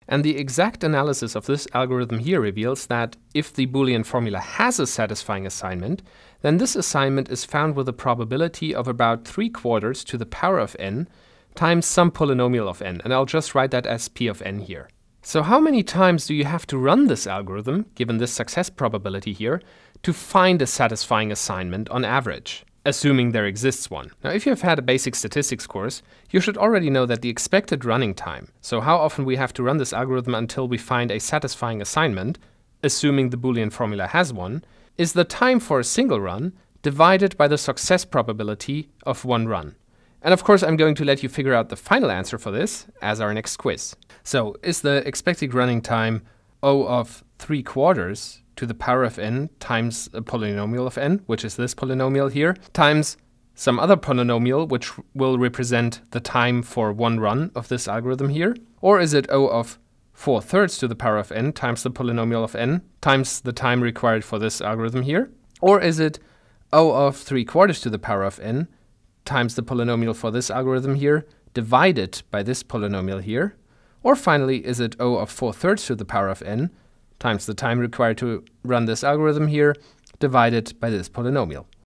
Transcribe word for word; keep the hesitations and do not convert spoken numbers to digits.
And the exact analysis of this algorithm here reveals that if the Boolean formula has a satisfying assignment, then this assignment is found with a probability of about three quarters to the power of n times some polynomial of n. And I'll just write that as p of n here. So how many times do you have to run this algorithm, given this success probability here, to find a satisfying assignment on average, assuming there exists one? Now, if you've had a basic statistics course, you should already know that the expected running time, so how often we have to run this algorithm until we find a satisfying assignment, assuming the Boolean formula has one, is the time for a single run divided by the success probability of one run. And of course, I'm going to let you figure out the final answer for this as our next quiz. So is the expected running time O of three quarters to the power of n times a polynomial of n, which is this polynomial here, times some other polynomial which will represent the time for one run of this algorithm here? Or is it O of four thirds to the power of n times the polynomial of n times the time required for this algorithm here? Or is it O of three quarters to the power of n times the polynomial for this algorithm here divided by this polynomial here? Or finally, is it O of four thirds to the power of n times the time required to run this algorithm here divided by this polynomial?